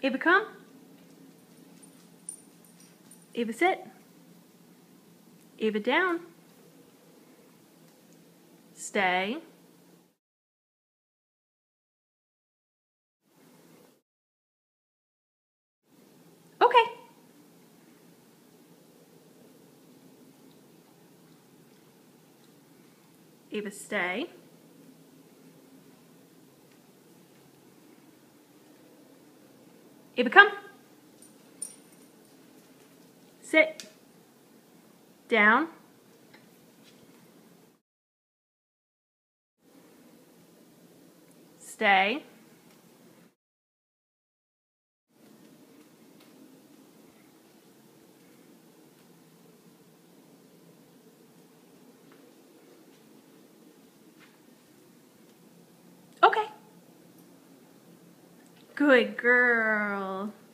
Ava, come. Ava, sit. Ava, down. Stay. Okay. Ava, stay. Ava, come. Sit. Down. Stay. Okay. Good girl.